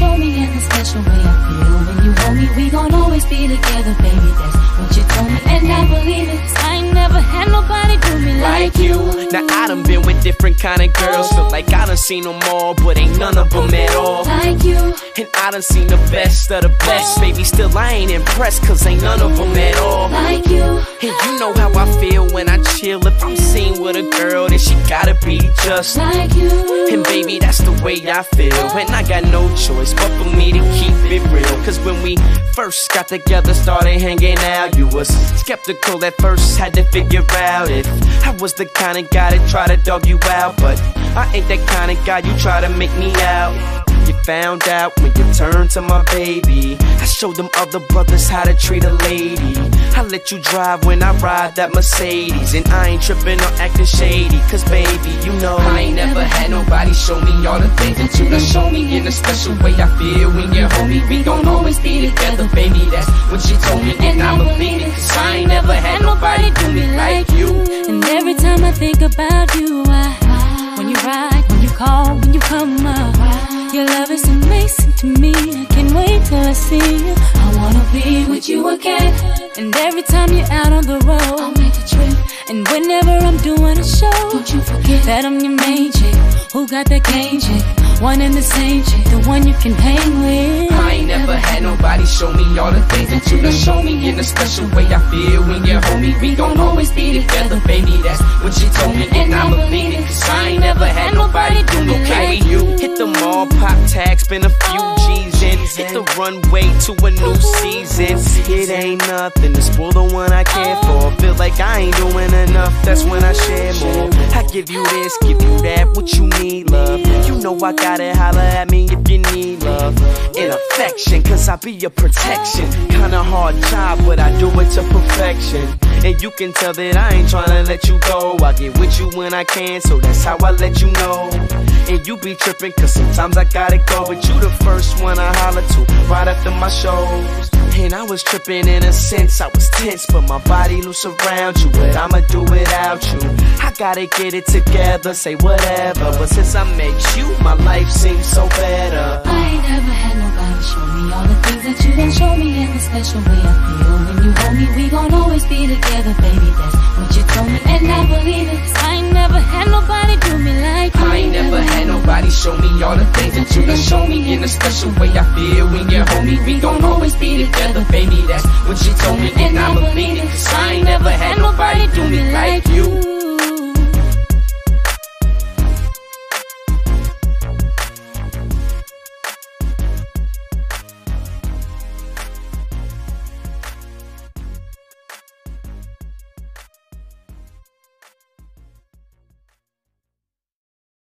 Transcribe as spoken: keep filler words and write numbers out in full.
show me in the special way I feel when you hold me. We gon' always be together, baby, that's what you told me, and I believe it, 'cause I ain't never had nobody do me like you. Now I done been with different kind of girls, feel like I done seen them all, but ain't none of them at all like you. And I done seen the best of the best, baby, still I ain't impressed, 'cause ain't none of them at all like you. And you know how I feel when I chill. If I'm seen with a girl, then she gotta be just like you. And baby, that's the way I feel, and I got no choice but for me to keep it real. 'Cause when we first got together, started hanging out, you was skeptical at first, had to figure out if I was the kind of guy that try to dog you out. But I ain't that kind of guy you try to make me out. You found out when you turned to my baby. I showed them other brothers how to treat a lady. I let you drive when I ride that Mercedes, and I ain't tripping or acting shady, 'cause baby, you know I ain't never had nobody show me all the things that you done show me in a special way I feel when you're home. We gon' always be together, baby, that's what she told me, and I believe it, 'cause I ain't never had nobody do me like you. And every time I think about you, I, when you ride, when you call, when you come up, your love is amazing to me. I can't wait till I see you. I wanna be with you again. And every time you're out on the road, I'll make a trip. And whenever I'm doing a show, don't you forget that I'm your main chick, who got that game chick, one and the same chick, the one you can hang with. I ain't never had nobody show me all the things that you done show me in a special way I feel when you're home. We gon' always be together, baby, that's what she told me, and I believe it, 'cause I ain't never had nobody do me like you. Hit the mall, pop tags, spend a few G's in, hit the runway to a new season. It ain't nothing to spoil the one I care for. Feel like I ain't doing enough, that's when I share more. I give you this, give you that, what you need, love. You know I gotta holler at me if you need love and affection, 'cause I be your protection. Kinda hard job, but I do it to perfection. And you can tell that I ain't tryna let you go. I get with you when I can, so that's how I let you know. And you be trippin', 'cause sometimes I gotta go, but you the first one I holler to right after my shows. And I was trippin' in a sense, I was tense, but my body loose around you, but I'ma do without you. I gotta get it together, say whatever, but since I met you, my life seems so better. I ain't never had nobody show me all the things that you done show me in the special way I feel when you hold me. We gon' always be together, baby, that's what you told me, and I believe it, 'cause I ain't never had nobody do me like you. I ain't never had nobody show me all the things that you done show me in a special way I feel when you're home. We gon' always be together, baby, that's what she told me, and I believe it, 'cause I ain't